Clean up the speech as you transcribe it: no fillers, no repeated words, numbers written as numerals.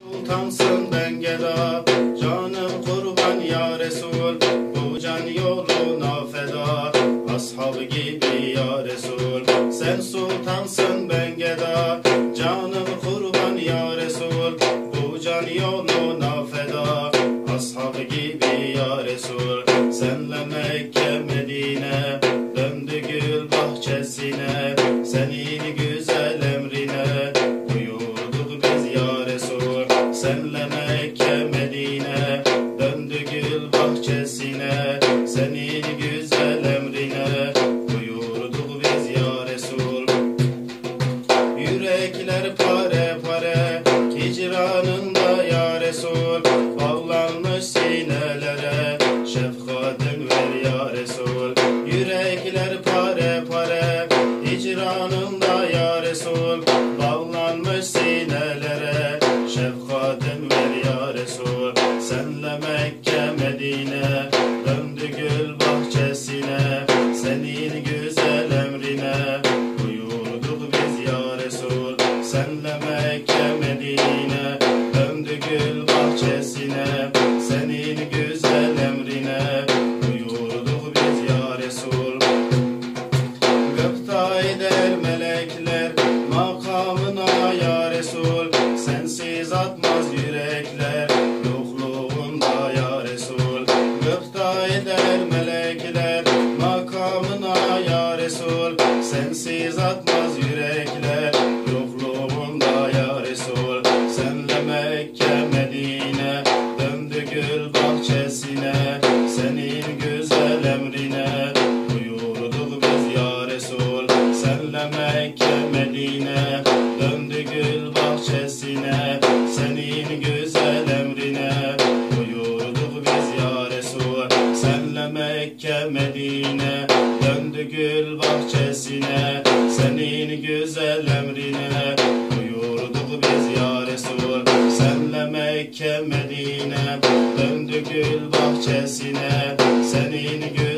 Sultansın ben geda, canım kurban ya Resul, bu can yoluna feda, ashab gibi ya Resul. Sen sultansın ben geda, canım kurban ya Resul, bu can yoluna feda, ashab gibi ya Resul. Senle Mekke Medine döndü gül bahçesine, senin güzel emrine uyurduk biz ya Resul. Senle Mekke Medine döndü gül bahçesine, senin güzel emrine uyurduk biz ya Resul. Yürekler pare pare hicranında ya Resul, bağlanmış sinelere şefkatin ver ya Resul. Yürekler pare pare hicranında ya Resul, bağlanmış sinelere şefkatin ver ya Resul. Senle Mekke Medine döndü gül bahçesine, senin güzel emrine uyurduk biz ya Resul. Senle Mekke Medine döndü gül bahçesine, senin güzel emrine uyurduk biz ya Resul. Gıpta eder melekler makamına ya Resul, sensiz atmaz yürekler yokluğunda ya Resul. Gıpta eder melekler makamına ya Resul, sensiz atmaz yürekler yokluğunda ya Resul. Senle Mekke Medine döndü gül bahçesine, senin güzel emrine uyurduk biz ya Resul. Senle Mekke Medine döndü gül bahçesine, senin güzel emrine uyurduk biz ya Resul. Senle Mekke Medine döndü gül bahçesine, senin güzel emrine uyurduk biz ya Resul. Senle Mekke Medine döndü gül bahçesine, senin güzel